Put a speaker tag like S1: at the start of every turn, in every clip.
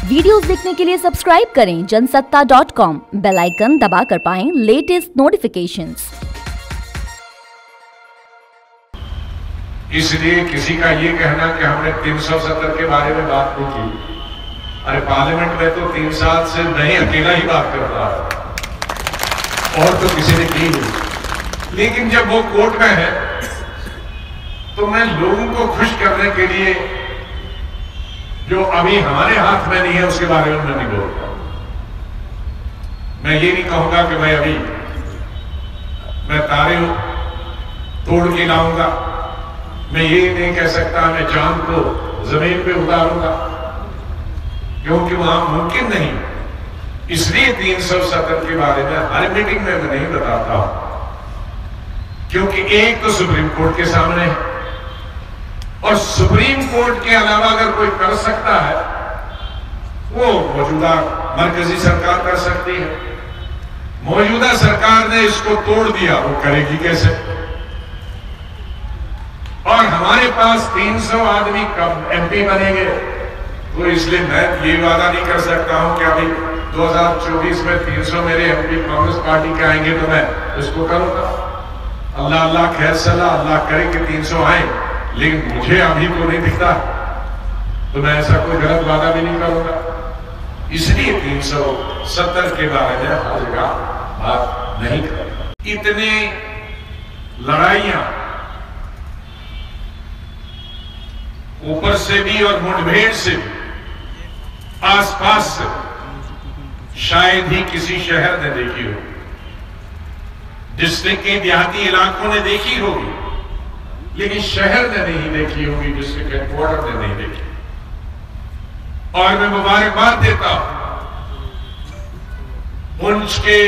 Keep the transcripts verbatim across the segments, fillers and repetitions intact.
S1: Videos देखने के लिए सब्सक्राइब करें Jansatta dot com, bell icon दबाकर पाएं लेटेस्ट नोटिफिकेशंस।
S2: इसलिए किसी का ये कहना कि हमने तीन सौ सत्तर के बारे में बात नहीं की, अरे पार्लियामेंट में तो तीन साल से नहीं अकेला ही बात कर रहा है और तो किसी ने की नहीं। लेकिन जब वो कोर्ट में है तो मैं लोगों को खुश करने के लिए जो अभी हमारे हाथ में नहीं है उसके बारे में मैं नहीं बोलता। मैं ये नहीं कहूंगा कि मैं अभी मैं तारे तोड़ के लाऊंगा, मैं ये नहीं कह सकता मैं चांद को जमीन पे उतारूंगा, क्योंकि वहां मुमकिन नहीं। इसलिए तीन सौ सत्तर के बारे में हर मीटिंग में मैं नहीं बताता, क्योंकि एक तो सुप्रीम कोर्ट के सामने है और सुप्रीम कोर्ट के अलावा अगर कोई कर सकता है वो मौजूदा मरकजी सरकार कर सकती है। मौजूदा सरकार ने इसको तोड़ दिया, वो करेगी कैसे? और हमारे पास तीन सौ आदमी कब एमपी बनेंगे, तो इसलिए मैं ये वादा नहीं कर सकता हूं कि अभी दो हज़ार चौबीस में तीन सौ मेरे एमपी कांग्रेस पार्टी के आएंगे तो मैं इसको करूंगा। अल्लाह अल्लाह खैर सलाह, अल्लाह करे कि तीन सौ आए, लेकिन मुझे अभी तो नहीं दिखता, तो मैं ऐसा कोई गलत वादा भी नहीं करूंगा। इसलिए तीन सौ सत्तर के बारे में हर जगह बात नहीं करूंगा। इतने लड़ाइयां ऊपर से भी और मुठभेड़ से भी आसपास से शायद ही किसी शहर ने देखी होगी, डिस्ट्रिक्ट के देहाती इलाकों ने देखी होगी, लेकिन शहर ने नहीं देखी होगी, डिस्ट्रिक्ट हेडक्वार्टर ने नहीं देखी। और मैं मुबारकबाद देता हूं पुंछ के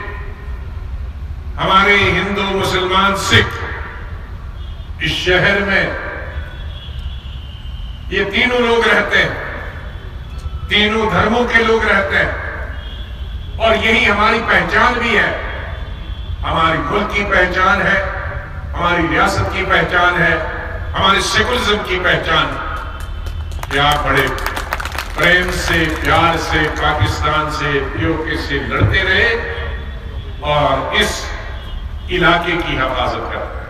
S2: हमारे हिंदू मुसलमान सिख इस शहर में ये तीनों लोग रहते हैं, तीनों धर्मों के लोग रहते हैं, और यही हमारी पहचान भी है, हमारी मुल्क की पहचान है, हमारी रियासत की पहचान है, हमारे सेकुलरिज्म की पहचान। क्या बड़े प्रेम से प्यार से पाकिस्तान से पीओके से लड़ते रहे और इस इलाके की हिफाजत करते हैं।